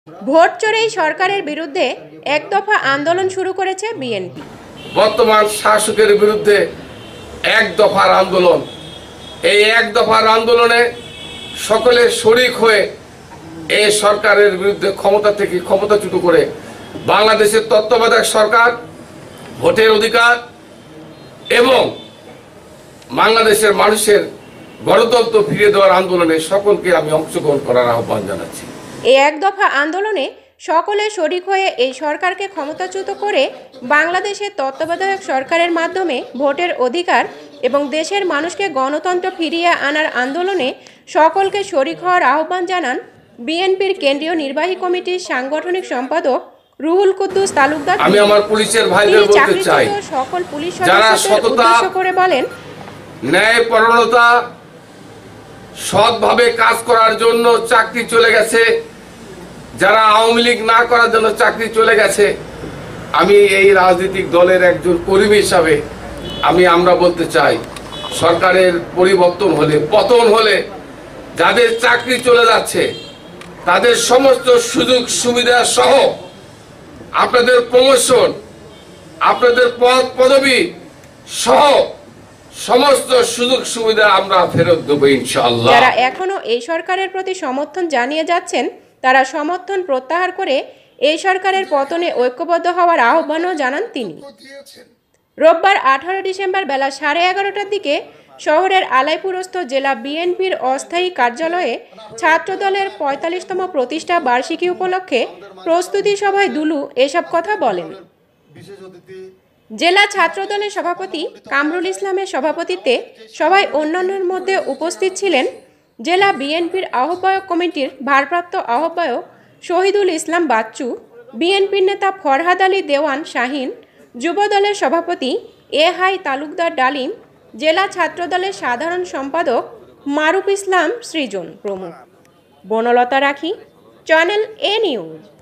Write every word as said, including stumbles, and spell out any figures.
Vote চোরেই সরকারের বিরুদ্ধে এক দফা আন্দোলন শুরু করেছে বিএনপি। বর্তমান শাসকের বিরুদ্ধে এক দফার আন্দোলন। এই এক দফার আন্দোলনে সকলে শরিক হয়ে এই সরকারের বিরুদ্ধে ক্ষমতা থেকে ক্ষমতাচ্যুত করে বাংলাদেশের তত্ত্বাবধায়ক সরকার ভোটের অধিকার এবং বাংলাদেশের মানুষের গণতন্ত্র ফিরিয়ে দেওয়ার আন্দোলনে সকলকে আমি অংশগ্রহণ করার আহ্বান জানাচ্ছি। এই এক দফা আন্দোলনে সকলে শরিক হয়ে এই সরকারকে ক্ষমতাচ্যুত করে বাংলাদেশের তত্ত্বাবধায়ক সরকারের মাধ্যমে ভোটের অধিকার এবং দেশের মানুষকে গণতন্ত্র ফিরিয়ে আনার আন্দোলনে সকলকে শরিক হওয়ার আহ্বান জানান বিএনপির কেন্দ্রীয় নির্বাহী কমিটির সাংগঠনিক সম্পাদক রুহুল কুদ্দুস তালুকদার। আমি আমার পুলিশের ভাইদের বলতে চাই, সকল পুলিশ সদস্যদের উদ্দেশ্য করে বলেন, ন্যায়পরায়ণতা, সৎভাবে কাজ করার জন্য চাকরি চলে গেছে, যারা আওয়ামী লীগ না করার জন্য চাকরি চলে গেছে, আমি এই রাজনৈতিক দলের একজন কর্মী হিসাবে আমি আমরা বলতে চাই, সরকারের পরিবর্তন হলে, পতন হলে যাদের চাকরি চলে যাচ্ছে তাদের সমস্ত সুযোগ সুবিধা সহ আপনাদের প্রমোশন, আপনাদের পদ পদবি সহ সমস্ত সুযোগ সুবিধা আমরা ফেরত দেব ইনশাআল্লাহ। যারা এখনো এই সরকারের প্রতি সমর্থন জানিয়ে যাচ্ছেন তারা সমর্থন প্রত্যাহার করে এই সরকারের পতনে ঐক্যবদ্ধ হওয়ার আহ্বানও জানান তিনি। রোববার আঠারো ডিসেম্বর বেলা সাড়ে এগারোটার দিকে শহরের আলাইপুরস্থ জেলা বিএনপির অস্থায়ী কার্যালয়ে ছাত্রদলের পঁয়তাল্লিশতম প্রতিষ্ঠা বার্ষিকী উপলক্ষে প্রস্তুতি সভায় দুলু এসব কথা বলেন। জেলা ছাত্রদলের সভাপতি কামরুল ইসলামের সভাপতিত্বে সভায় অন্যান্যের মধ্যে উপস্থিত ছিলেন জেলা বিএনপির আহ্বায়ক কমিটির ভারপ্রাপ্ত আহ্বায়ক শহীদুল ইসলাম বাচ্চু, বিএনপির নেতা ফরহাদ আলী দেওয়ান শাহিন, যুবদলের সভাপতি এ হাই তালুকদার ডালিম, জেলা ছাত্রদলের সাধারণ সম্পাদক মারুফ ইসলাম সৃজন প্রমুখ। বনলতা রাখি, চ্যানেল এ নিউজ।